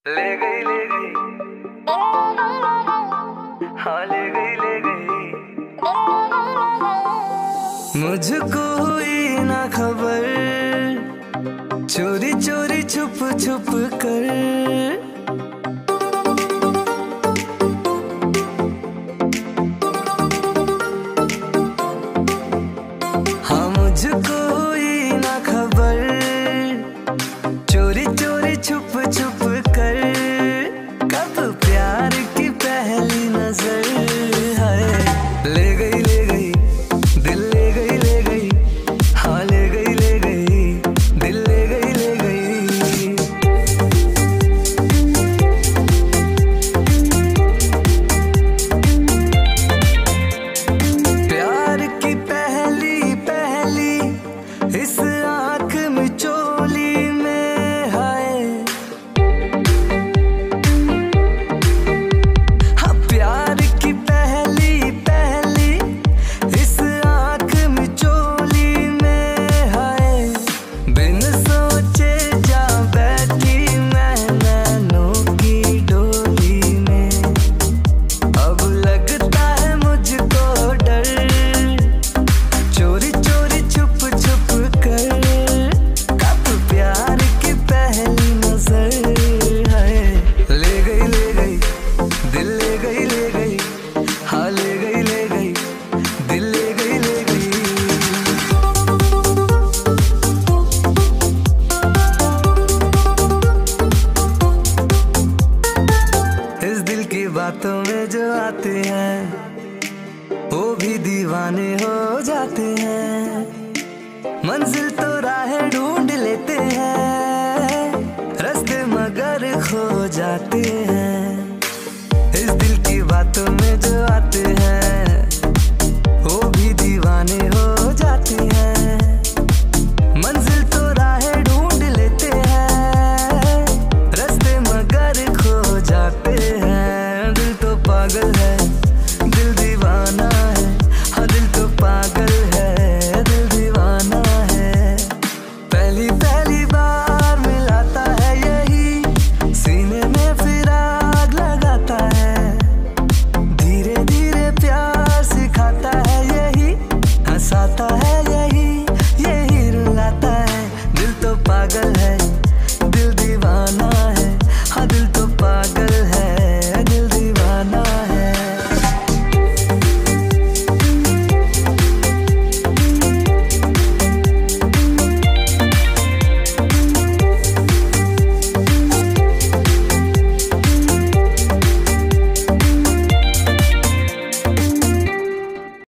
ले गई हाँ ले गई मुझको हुई ना खबर, चोरी चोरी छुप छुप कर हाँ मुझको हुई ना खबर, चोरी चोरी छुप छुप कर कब प्यार की पहली नजर है। ले गई दिल ले गई हाँ ले गई दिल ले गई प्यार की पहली पहली इस आँख में चोली में है। हाँ प्यार की पहली पहली इस आँख में चोली में है। बिन सोचे जा बैठी मैं नैनों की डोली में, अब लगता है मुझको डर, चोरी चोरी छुप छुप कर कब प्यार की पहली नजर है। ले गई दिल ले गई हाँ ले गई दिल ले गई इस दिल की बातों में जो आते हैं वो भी दीवाने हो जाते हैं। मंजिल तो राहें ढूंढ लेते हैं, रास्ते मगर खो जाते हैं। इस दिल की बातों में जो आते हैं